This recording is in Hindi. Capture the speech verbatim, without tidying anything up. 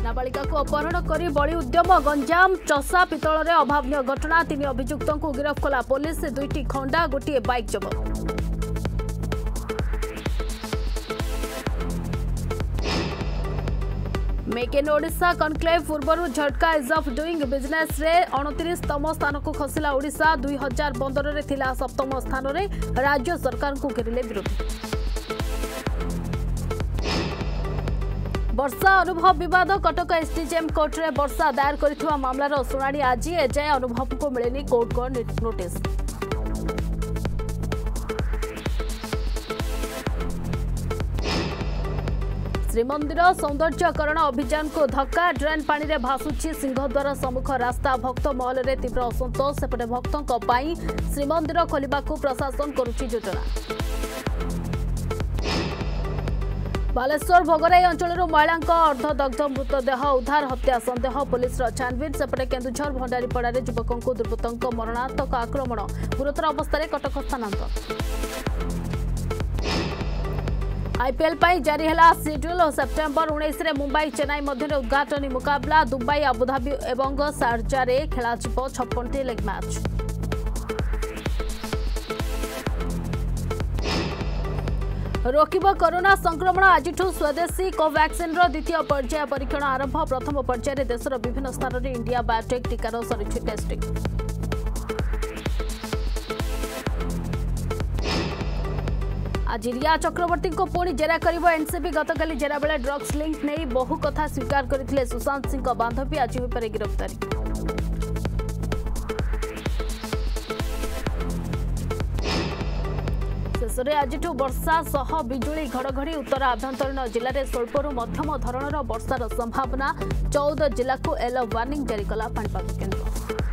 नाबालिका को अपहरण कर बड़ी उद्यम गंजाम चषा पितल अभावन घटना तीन अभियुक्त को गिरफ्त कला पुलिस दुईटी खंडा गोटे बाइक जबत। मेक इन ओडिशा कनक्लेव पूर्व झटका इज ऑफ डूइंग बिजनेस रे उनतीस तम स्थान को खसिला ओडिशा दुई हजार पंद्रह रे थिला सप्तम स्थान रे राज्य सरकार को घेरिले विरोधी। वर्षा अनुभव विवाद कटक एसडीजेएम कोर्ट रे वर्षा दायर करिथिबा मामलार सुनानी आज एजाए अनुभव को मिलेनी कोर्ट को नोटिस। श्रीमंदिर सौंदर्यकरण अभियान को धक्का ड्रेन पानी रे भासुची सिंहद्वार सम्मुख रास्ता भक्त महल रे तीव्र असंतोष सेपटे भक्तों पाई श्रीमंदिर खोलिबा को प्रशासन करुची योजना। बालेश्वर भोगराई अंचल महिला अर्धदग्ध मृतदेह उद्धार हत्या संदेह पुलिस छानबीन सेपटे केन्दुझर भंडारीपड़ा युवकों को दुर्बृत्तों मरणात्मक आक्रमण गुरुतर अवस्था कटक स्थानांतर। आईपीएल पाई जारी है शेड्यूल सेप्टेम्बर उन्नीस रे मुंबई चेन्नई मध्य उद्घाटनी मुकाबला दुबई आबुधाबी और शारजा रे खेल छप्पन टी लेग मैच। रोकिब कोरोना संक्रमण आज स्वदेशी कोवैक्सिन द्वितीय पर्याय परीक्षण आरंभ प्रथम पर्याय देशर विभिन्न स्थान में इंडिया बायोटेक टीकार सरी टेस्टिंग। आज रिया चक्रवर्ती को पुणी जेरा करिबो एनसीबी गतकाली जेरा बेले ड्रग्स लिंक नहीं बहु कथा स्वीकार करथिले सुशांत सिंह को बांधवी आज होइपारे गिरफ्तारी। शेषे आज वर्षा सह बिजुली घड़घड़ी उत्तर आभ्यंतरीण जिले में स्वल्परू मध्यम धरणर वर्षार संभावना चौदह जिला को येलो वार्निंग जारी कला पाणीपाग केन्द्र।